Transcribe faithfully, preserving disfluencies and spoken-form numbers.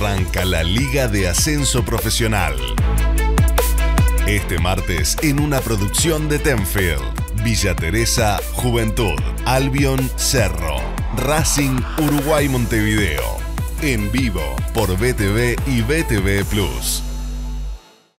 arranca la Liga de Ascenso Profesional. Este martes en una producción de Tenfield, Villa Teresa, Juventud, Albion, Cerro, Racing, Uruguay, Montevideo. En vivo por B T V y B T V Plus.